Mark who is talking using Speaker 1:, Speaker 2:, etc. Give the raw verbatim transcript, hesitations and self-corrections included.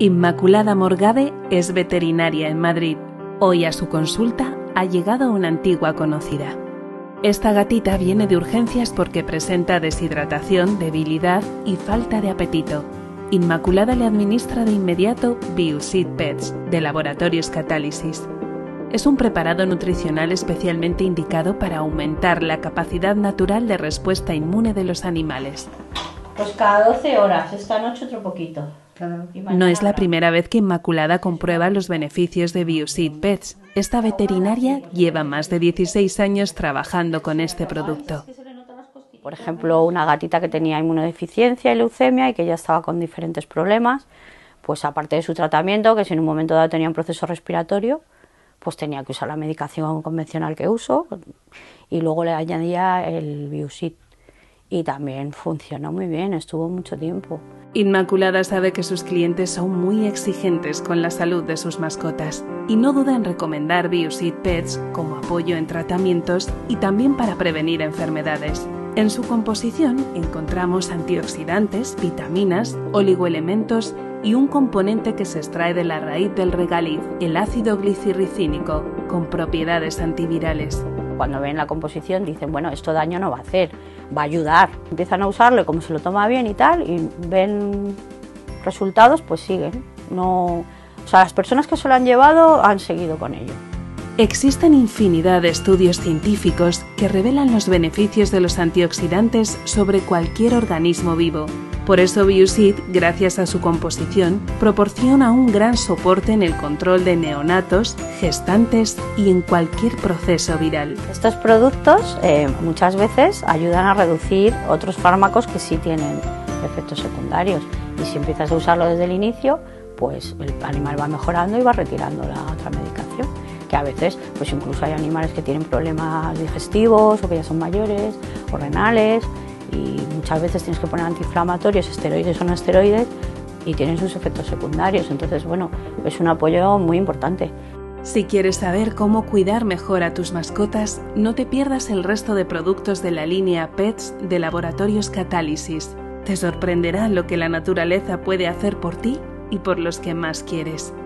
Speaker 1: Inmaculada Morgade es veterinaria en Madrid. Hoy a su consulta ha llegado una antigua conocida. Esta gatita viene de urgencias porque presenta deshidratación, debilidad y falta de apetito. Inmaculada le administra de inmediato Biusit Pets, de Laboratorios Catálisis. Es un preparado nutricional especialmente indicado para aumentar la capacidad natural de respuesta inmune de los animales.
Speaker 2: Pues cada doce horas, esta noche otro poquito.
Speaker 1: No es la primera vez que Inmaculada comprueba los beneficios de Biusit Pets. Esta veterinaria lleva más de dieciséis años trabajando con este producto.
Speaker 2: Por ejemplo, una gatita que tenía inmunodeficiencia y leucemia y que ya estaba con diferentes problemas, pues aparte de su tratamiento, que si en un momento dado tenía un proceso respiratorio, pues tenía que usar la medicación convencional que uso y luego le añadía el Biusit. Y también funcionó muy bien, estuvo mucho tiempo.
Speaker 1: Inmaculada sabe que sus clientes son muy exigentes con la salud de sus mascotas y no duda en recomendar Biusit Pets como apoyo en tratamientos y también para prevenir enfermedades. En su composición encontramos antioxidantes, vitaminas, oligoelementos y un componente que se extrae de la raíz del regaliz, el ácido glicirricínico, con propiedades antivirales.
Speaker 2: Cuando ven la composición dicen, bueno, esto daño no va a hacer, va a ayudar. Empiezan a usarlo como se lo toma bien y tal, y ven resultados, pues siguen. No, o sea, las personas que se lo han llevado han seguido con ello.
Speaker 1: Existen infinidad de estudios científicos que revelan los beneficios de los antioxidantes sobre cualquier organismo vivo. Por eso Biusit, gracias a su composición, proporciona un gran soporte en el control de neonatos, gestantes y en cualquier proceso viral.
Speaker 2: Estos productos eh, muchas veces ayudan a reducir otros fármacos que sí tienen efectos secundarios. Y si empiezas a usarlo desde el inicio, pues el animal va mejorando y va retirando la otra medicación. Que a veces, pues incluso hay animales que tienen problemas digestivos o que ya son mayores o renales. Y muchas veces tienes que poner antiinflamatorios, esteroides o no esteroides, y tienen sus efectos secundarios. Entonces, bueno, es un apoyo muy importante.
Speaker 1: Si quieres saber cómo cuidar mejor a tus mascotas, no te pierdas el resto de productos de la línea Pets de Laboratorios Catálisis. Te sorprenderá lo que la naturaleza puede hacer por ti y por los que más quieres.